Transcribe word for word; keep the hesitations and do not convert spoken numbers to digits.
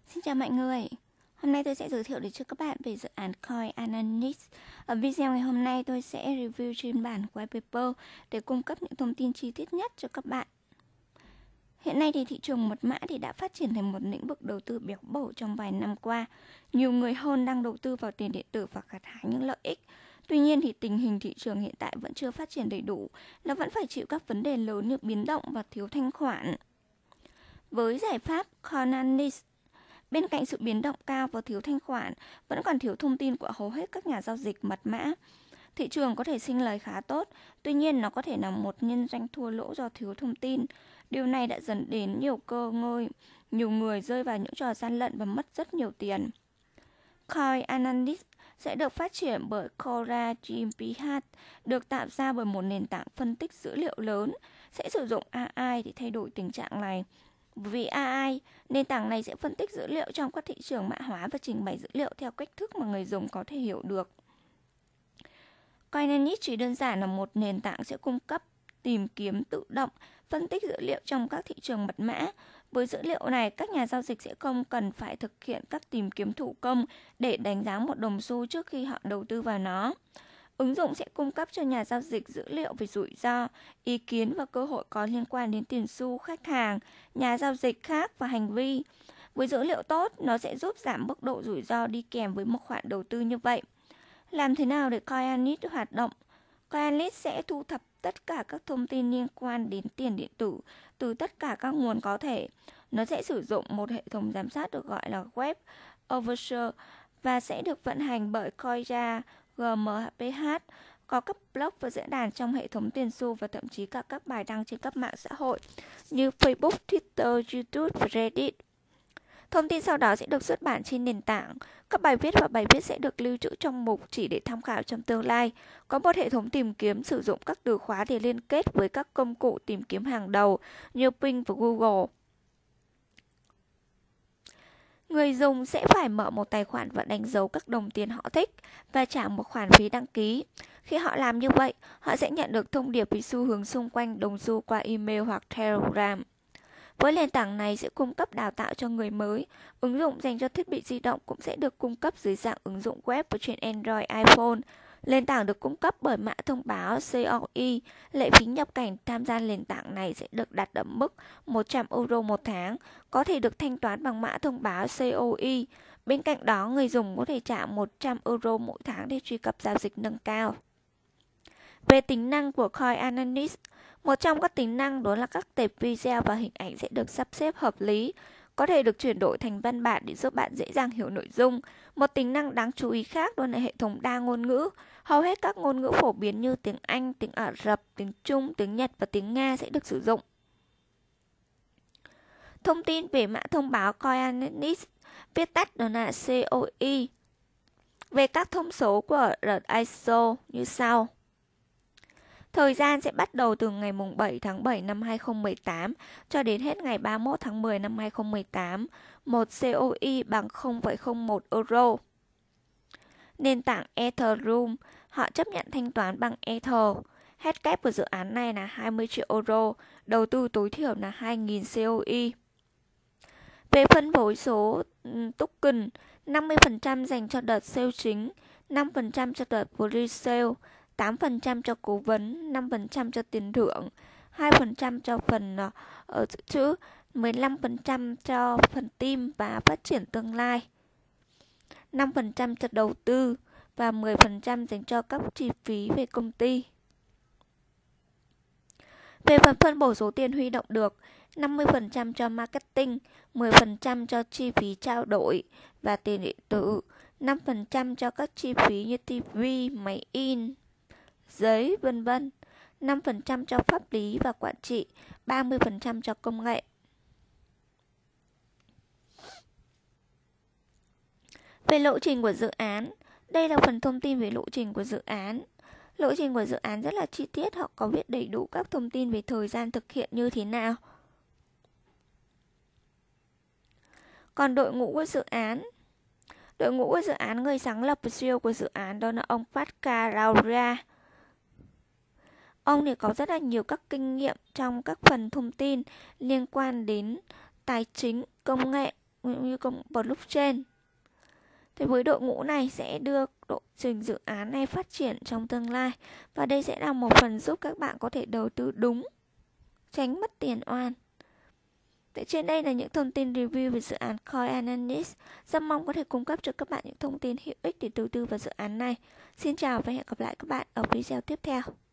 Xin chào mọi người. Hôm nay tôi sẽ giới thiệu đến cho các bạn về dự án Coin Analytics. Ở video ngày hôm nay tôi sẽ review trên bản white paper để cung cấp những thông tin chi tiết nhất cho các bạn. Hiện nay thì thị trường mật mã thì đã phát triển thành một lĩnh vực đầu tư béo bở trong vài năm qua. Nhiều người hơn đang đầu tư vào tiền điện tử và gặt hái những lợi ích. Tuy nhiên thì tình hình thị trường hiện tại vẫn chưa phát triển đầy đủ, nó vẫn phải chịu các vấn đề lớn như biến động và thiếu thanh khoản. Với giải pháp Coin Analytics, bên cạnh sự biến động cao và thiếu thanh khoản, vẫn còn thiếu thông tin của hầu hết các nhà giao dịch mật mã. Thị trường có thể sinh lời khá tốt, tuy nhiên nó có thể là một nhân doanh thua lỗ do thiếu thông tin. Điều này đã dẫn đến nhiều cơ ngơi, nhiều người rơi vào những trò gian lận và mất rất nhiều tiền. Coin Analytics sẽ được phát triển bởi Cora giê pê hát, được tạo ra bởi một nền tảng phân tích dữ liệu lớn, sẽ sử dụng a i để thay đổi tình trạng này. Vì a i, nền tảng này sẽ phân tích dữ liệu trong các thị trường mã hóa và trình bày dữ liệu theo cách thức mà người dùng có thể hiểu được. Coin Analytics chỉ đơn giản là một nền tảng sẽ cung cấp tìm kiếm tự động, phân tích dữ liệu trong các thị trường mật mã. Với dữ liệu này, các nhà giao dịch sẽ không cần phải thực hiện các tìm kiếm thủ công để đánh giá một đồng xu trước khi họ đầu tư vào nó. Ứng dụng sẽ cung cấp cho nhà giao dịch dữ liệu về rủi ro, ý kiến và cơ hội có liên quan đến tiền xu, khách hàng, nhà giao dịch khác và hành vi. Với dữ liệu tốt, nó sẽ giúp giảm mức độ rủi ro đi kèm với một khoản đầu tư như vậy. Làm thế nào để Coin Analytics hoạt động? Coin Analytics sẽ thu thập tất cả các thông tin liên quan đến tiền điện tử từ tất cả các nguồn có thể. Nó sẽ sử dụng một hệ thống giám sát được gọi là Web Overview và sẽ được vận hành bởi Coinbase giê pê hát, có các blog và diễn đàn trong hệ thống tiền xu và thậm chí cả các bài đăng trên các mạng xã hội như Facebook, Twitter, YouTube và Reddit. Thông tin sau đó sẽ được xuất bản trên nền tảng. Các bài viết và bài viết sẽ được lưu trữ trong mục chỉ để tham khảo trong tương lai. Có một hệ thống tìm kiếm sử dụng các từ khóa để liên kết với các công cụ tìm kiếm hàng đầu như Bing và Google. Người dùng sẽ phải mở một tài khoản và đánh dấu các đồng tiền họ thích và trả một khoản phí đăng ký. Khi họ làm như vậy, họ sẽ nhận được thông điệp về xu hướng xung quanh đồng xu qua email hoặc Telegram. Với nền tảng này sẽ cung cấp đào tạo cho người mới. Ứng dụng dành cho thiết bị di động cũng sẽ được cung cấp dưới dạng ứng dụng web và trên Android, iPhone. Nền tảng được cung cấp bởi mã thông báo xê o i. Lệ phí nhập cảnh tham gia nền tảng này sẽ được đặt ở mức một trăm euro một tháng, có thể được thanh toán bằng mã thông báo xê o i. Bên cạnh đó, người dùng có thể trả một trăm euro mỗi tháng để truy cập giao dịch nâng cao. Về tính năng của Coin Analytics, một trong các tính năng đó là các tệp video và hình ảnh sẽ được sắp xếp hợp lý, có thể được chuyển đổi thành văn bản để giúp bạn dễ dàng hiểu nội dung. Một tính năng đáng chú ý khác đó là hệ thống đa ngôn ngữ. Hầu hết các ngôn ngữ phổ biến như tiếng Anh, tiếng Ả Rập, tiếng Trung, tiếng Nhật và tiếng Nga sẽ được sử dụng. Thông tin về mã thông báo Coin Analytics, viết tắt đó là xê o i. Về các thông số của rờ i ét o như sau. Thời gian sẽ bắt đầu từ ngày bảy tháng bảy năm hai nghìn không trăm mười tám cho đến hết ngày ba mươi mốt tháng mười năm hai nghìn không trăm mười tám. Một xê o i bằng không phẩy không một euro. Nền tảng Ethereum, họ chấp nhận thanh toán bằng Ether. Hết cap của dự án này là hai mươi triệu euro, đầu tư tối thiểu là hai nghìn xê o i. Về phân phối số token, năm mươi phần trăm dành cho đợt sale chính, năm phần trăm cho đợt pre-sale, tám phần trăm cho cố vấn, năm phần trăm cho tiền thưởng, hai phần trăm cho phần uh, dự trữ, mười lăm phần trăm cho phần team và phát triển tương lai, năm phần trăm cho đầu tư và mười phần trăm dành cho các chi phí về công ty. Về phần phân bổ số tiền huy động được, năm mươi phần trăm cho marketing, mười phần trăm cho chi phí trao đổi và tiền điện tử, năm phần trăm cho các chi phí như ti vi, máy in, giấy, vân vân, năm phần trăm cho pháp lý và quản trị, ba mươi phần trăm cho công nghệ. Về lộ trình của dự án, đây là phần thông tin về lộ trình của dự án. Lộ trình của dự án rất là chi tiết, họ có viết đầy đủ các thông tin về thời gian thực hiện như thế nào. Còn đội ngũ của dự án, đội ngũ của dự án, người sáng lập và xê e ô của dự án đó là ông Pascal Lauria. Ông thì có rất là nhiều các kinh nghiệm trong các phần thông tin liên quan đến tài chính, công nghệ, cũng như công blockchain. Thì với đội ngũ này sẽ đưa lộ trình dự án này phát triển trong tương lai. Và đây sẽ là một phần giúp các bạn có thể đầu tư đúng, tránh mất tiền oan. Thế trên đây là những thông tin review về dự án Coin Analyst. Rất mong có thể cung cấp cho các bạn những thông tin hữu ích để đầu tư vào dự án này. Xin chào và hẹn gặp lại các bạn ở video tiếp theo.